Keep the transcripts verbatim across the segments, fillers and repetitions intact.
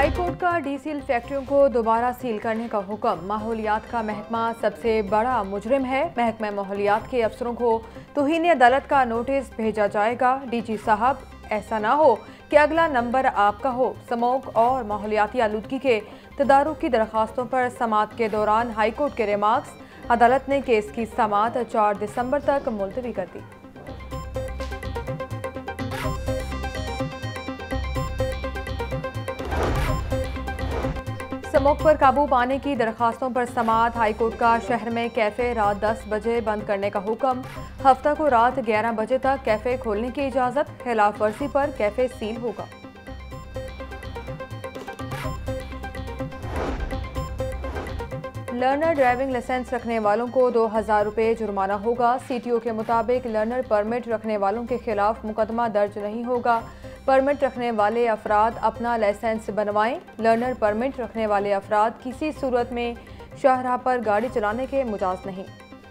High court का DCL फैक्ट्रियों को दोबारा सील करने का हुक्म। माहौलियात का महकमा सबसे बड़ा मुजरिम है। महकमा माहौलियात के अफसरों को तौहीन अदालत का नोटिस भेजा जाएगा। डीजी साहब, ऐसा ना हो कि अगला नंबर आपका हो। स्मोक और माहौलियाती आलूदगी के तदारुक की दरखास्तों पर समाअत के दौरान हाई कोर्ट के रिमार्क्स। अदालत ने केस की समाअत चार दिसंबर तक मुलतवी कर दी। स्मोक पर काबू पाने की दरखास्तों पर समाअत। हाईकोर्ट का शहर में कैफे रात दस बजे बंद करने का हुक्म। हफ्ता को रात ग्यारह बजे तक कैफे खोलने की इजाजत। खिलाफ वर्जी पर कैफे सील होगा। लर्नर ड्राइविंग लाइसेंस रखने वालों को दो हजार रुपये जुर्माना होगा। सीटीओ के मुताबिक लर्नर परमिट रखने वालों के खिलाफ मुकदमा दर्ज नहीं होगा। परमिट रखने वाले अफराद अपना लाइसेंस बनवाएं। लर्नर परमिट रखने वाले अफराद किसी सूरत में शाहराह पर गाड़ी चलाने के मुजाज नहीं।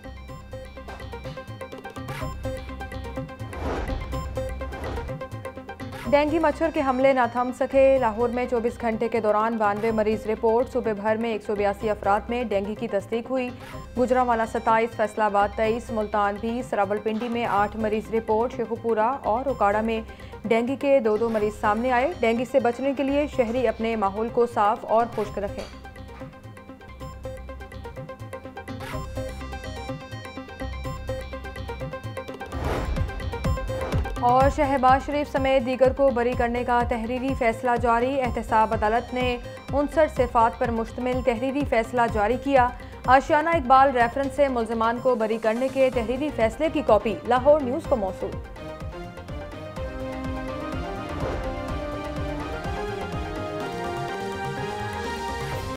डेंगू मच्छर के हमले न थम सके। लाहौर में चौबीस घंटे के दौरान बानवे मरीज रिपोर्ट। सूबे भर में एक सौ बयासी अफराद में डेंगू की तस्दीक हुई। गुजरांवाला सत्ताईस, फैसलाबाद तेईस, मुल्तान बीस, रावलपिंडी में आठ मरीज रिपोर्ट। शेखुपुरा और उकाड़ा में डेंगू के दो दो मरीज सामने आए। डेंगू से बचने के लिए शहरी अपने माहौल को साफ और खुश्क रखें। और शहबाज शरीफ समेत दीगर को बरी करने का तहरीरी फैसला जारी। एहतसाब अदालत ने उनसठ सिफात पर मुश्तमिल तहरीरी फैसला जारी किया। आशियाना इकबाल रेफरेंस से मुल्ज़िमान को बरी करने के तहरीरी फैसले की कॉपी लाहौर न्यूज़ को मौसूल।